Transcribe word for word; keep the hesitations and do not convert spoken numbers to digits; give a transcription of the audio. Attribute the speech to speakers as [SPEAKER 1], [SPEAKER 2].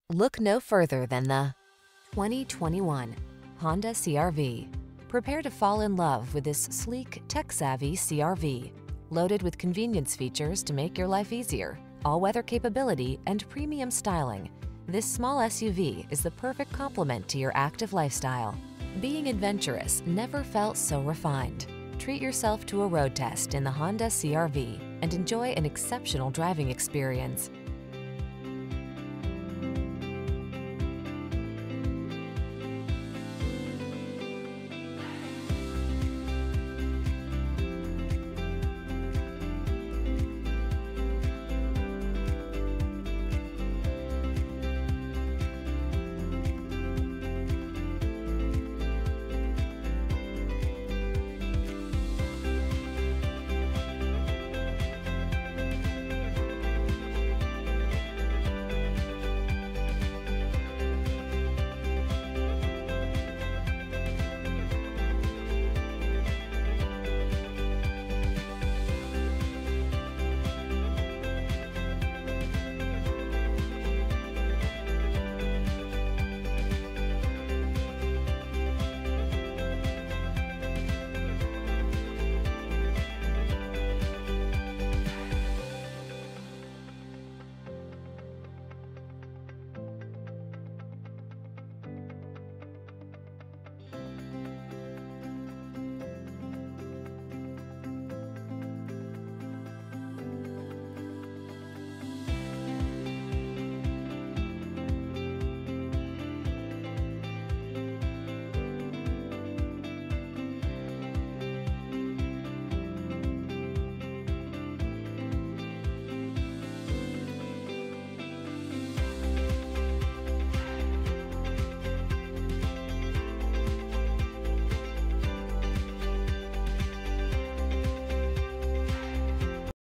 [SPEAKER 1] Look no further than the twenty twenty-one Honda C R V. Prepare to fall in love with this sleek, tech-savvy C R V. Loaded with convenience features to make your life easier, all-weather capability, and premium styling, this small S U V is the perfect complement to your active lifestyle. Being adventurous never felt so refined. Treat yourself to a road test in the Honda C R V and enjoy an exceptional driving experience.